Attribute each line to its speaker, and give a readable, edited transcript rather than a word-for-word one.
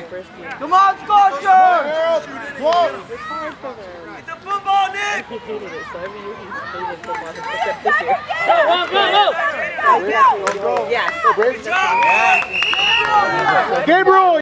Speaker 1: first team.
Speaker 2: Come on, Scorcher!
Speaker 1: It's hard for them.
Speaker 2: Get the football, Nick!
Speaker 1: He hated it, so every year he's hated football except this year.
Speaker 3: Go!
Speaker 1: Yeah.
Speaker 2: Good job!
Speaker 3: Gabriel!